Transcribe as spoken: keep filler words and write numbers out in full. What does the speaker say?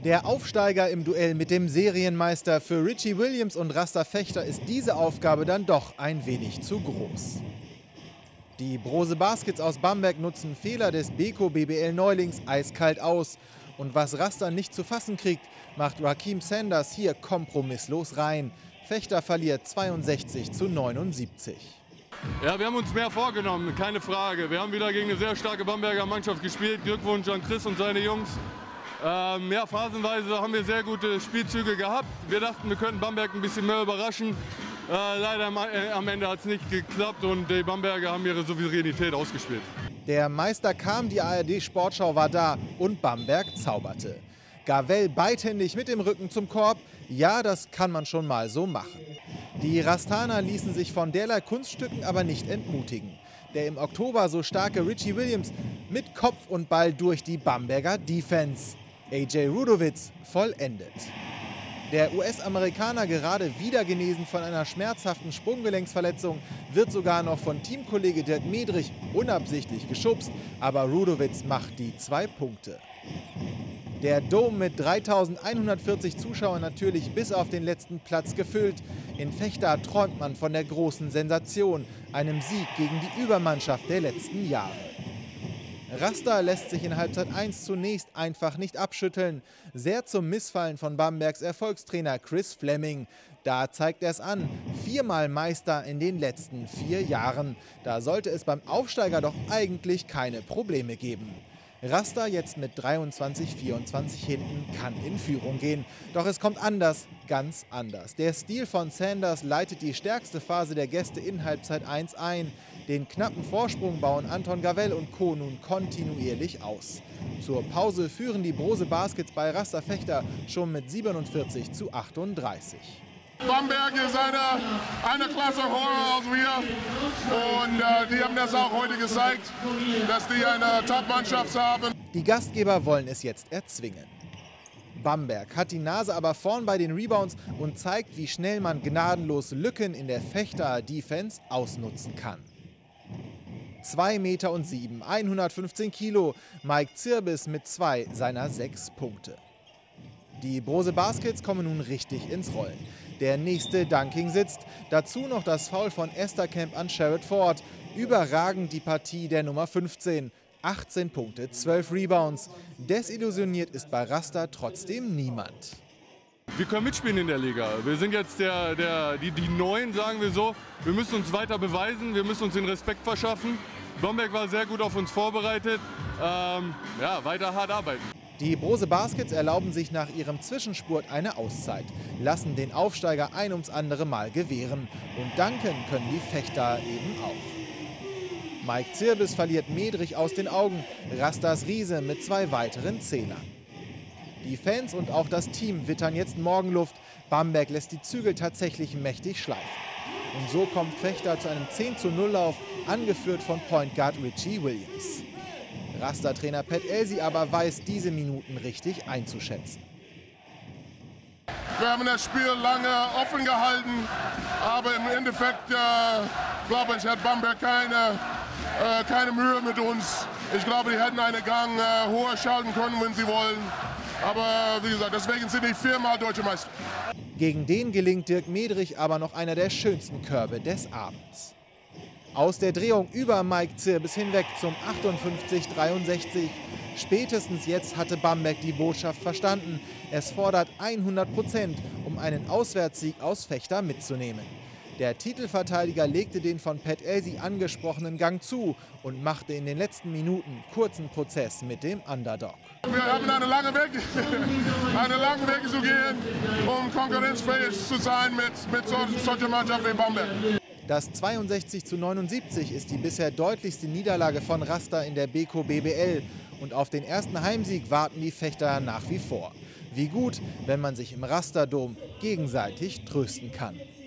Der Aufsteiger im Duell mit dem Serienmeister für Richie Williams und Rasta Vechta ist diese Aufgabe dann doch ein wenig zu groß. Die Brose Baskets aus Bamberg nutzen Fehler des Beko B B L-Neulings eiskalt aus. Und was Rasta nicht zu fassen kriegt, macht Raheem Sanders hier kompromisslos rein. Vechta verliert zweiundsechzig zu neunundsiebzig. Ja, wir haben uns mehr vorgenommen, keine Frage. Wir haben wieder gegen eine sehr starke Bamberger Mannschaft gespielt. Glückwunsch an Chris und seine Jungs. Ähm, ja, phasenweise haben wir sehr gute Spielzüge gehabt. Wir dachten, wir könnten Bamberg ein bisschen mehr überraschen. Äh, leider am, äh, am Ende hat es nicht geklappt und die Bamberger haben ihre Souveränität ausgespielt. Der Meister kam, die A R D-Sportschau war da und Bamberg zauberte. Gavell beidhändig mit dem Rücken zum Korb. Ja, das kann man schon mal so machen. Die Rastaner ließen sich von derlei Kunststücken aber nicht entmutigen. Der im Oktober so starke Richie Williams mit Kopf und Ball durch die Bamberger Defense. A J Rudowitz vollendet. Der U S-Amerikaner, gerade wieder genesen von einer schmerzhaften Sprunggelenksverletzung, wird sogar noch von Teamkollege Dirk Medrich unabsichtlich geschubst, aber Rudowitz macht die zwei Punkte. Der Dome mit dreitausendeinhundertvierzig Zuschauern natürlich bis auf den letzten Platz gefüllt. In Vechta träumt man von der großen Sensation, einem Sieg gegen die Übermannschaft der letzten Jahre. Rasta lässt sich in Halbzeit eins zunächst einfach nicht abschütteln. Sehr zum Missfallen von Bambergs Erfolgstrainer Chris Fleming. Da zeigt er es an. Viermal Meister in den letzten vier Jahren. Da sollte es beim Aufsteiger doch eigentlich keine Probleme geben. Rasta jetzt mit dreiundzwanzig vierundzwanzig hinten kann in Führung gehen. Doch es kommt anders, ganz anders. Der Stil von Sanders leitet die stärkste Phase der Gäste in Halbzeit eins ein. Den knappen Vorsprung bauen Anton Gavell und Co. nun kontinuierlich aus. Zur Pause führen die Brose Baskets bei Rasta Vechta schon mit siebenundvierzig zu achtunddreißig. Bamberg ist eine, eine Klasse höher als wir und äh, die haben das auch heute gezeigt, dass die eine Top-Mannschaft haben. Die Gastgeber wollen es jetzt erzwingen. Bamberg hat die Nase aber vorn bei den Rebounds und zeigt, wie schnell man gnadenlos Lücken in der Vechta-Defense ausnutzen kann. zwei Meter und sieben, hundertfünfzehn Kilo, Mike Zirbis mit zwei seiner sechs Punkte. Die Brose Baskets kommen nun richtig ins Rollen. Der nächste Dunking sitzt. Dazu noch das Foul von Esterkamp an Sherrod Ford. Überragend die Partie der Nummer fünfzehn. achtzehn Punkte, zwölf Rebounds. Desillusioniert ist bei Rasta trotzdem niemand. Wir können mitspielen in der Liga. Wir sind jetzt der, der, die, die Neuen, sagen wir so. Wir müssen uns weiter beweisen, wir müssen uns den Respekt verschaffen. Bamberg war sehr gut auf uns vorbereitet. Ähm, ja, weiter hart arbeiten. Die Brose Baskets erlauben sich nach ihrem Zwischenspurt eine Auszeit, lassen den Aufsteiger ein ums andere Mal gewähren. Und danken können die Vechta eben auch. Mike Zirbis verliert Medrich aus den Augen, Rastas Riese mit zwei weiteren Zehnern. Die Fans und auch das Team wittern jetzt Morgenluft. Bamberg lässt die Zügel tatsächlich mächtig schleifen. Und so kommt Vechta zu einem zehn zu null Lauf, angeführt von Point Guard Richie Williams. Rasta-Trainer Pat Elsie aber weiß diese Minuten richtig einzuschätzen. Wir haben das Spiel lange offen gehalten, aber im Endeffekt, äh, glaube ich, hat Bamberg keine, äh, keine Mühe mit uns. Ich glaube, die hätten einen Gang äh, höher schalten können, wenn sie wollen. Aber wie gesagt, deswegen sind die viermal Deutsche Meister. Gegen den gelingt Dirk Medrich aber noch einer der schönsten Körbe des Abends. Aus der Drehung über Mike Zirbis hinweg zum achtundfünfzig dreiundsechzig. Spätestens jetzt hatte Bamberg die Botschaft verstanden. Es fordert hundert Prozent, um einen Auswärtssieg aus Vechta mitzunehmen. Der Titelverteidiger legte den von Pat Elsie angesprochenen Gang zu und machte in den letzten Minuten kurzen Prozess mit dem Underdog. Wir haben einen langen Weg, einen langen Weg zu gehen, um konkurrenzfähig zu sein mit, mit solcher Mannschaft wie Bamberg. Das zweiundsechzig zu neunundsiebzig ist die bisher deutlichste Niederlage von Rasta in der Beko B B L. Und auf den ersten Heimsieg warten die Vechter nach wie vor. Wie gut, wenn man sich im Rasta-Dom gegenseitig trösten kann.